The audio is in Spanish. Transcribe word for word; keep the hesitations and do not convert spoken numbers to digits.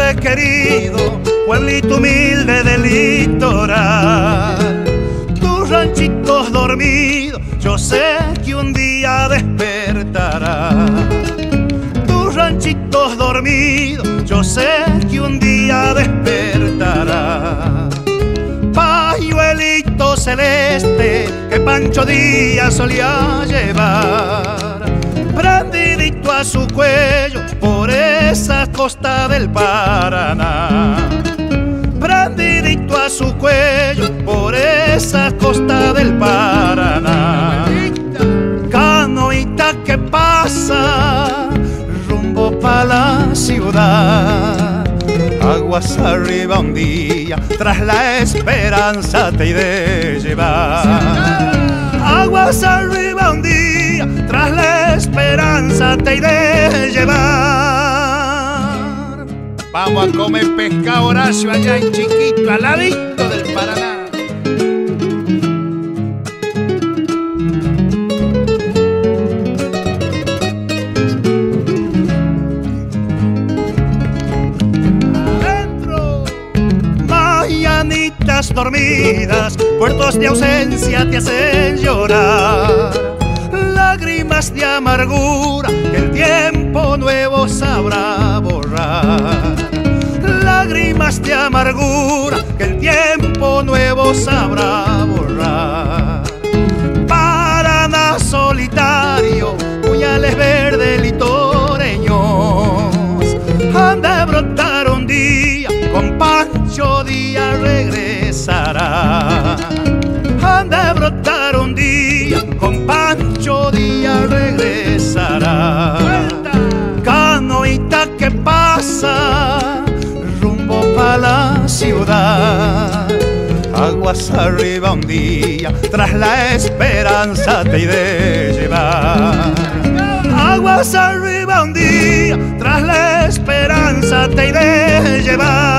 he querido, pueblito humilde del litoral. Tus ranchitos dormidos, yo sé que un día despertará. Tus ranchitos dormidos, yo sé que un día despertará. Pañuelito celeste que Pancho Díaz solía llevar, prendidito a su cuello por esa costa del Paraná. Prendidito a su cuello por esa costa del Paraná. Canoita que pasa rumbo pa' la ciudad. Aguas arriba un día, tras la esperanza te iré llevar. Aguas arriba un día, tras la esperanza te iré llevar. Vamos a comer pescado, Horacio, allá en Chiquito, al ladito del Paraná. Mañanitas dormidas, puertos de ausencia te hacen llorar. Lágrimas de amargura que el tiempo nuevo sabrá borrar. Lágrimas de amargura que el tiempo nuevo sabrá borrar. Paraná solitario, puñales verdes litoreños, han de brotar un día, con Pancho Díaz regresará. Han de brotar un día, con Pancho Díaz regresará. Canoita que pasa rumbo pa' la ciudad. Aguas arriba un día, tras la esperanza te iré llevar. Aguas arriba un día, tras la esperanza te iré llevar.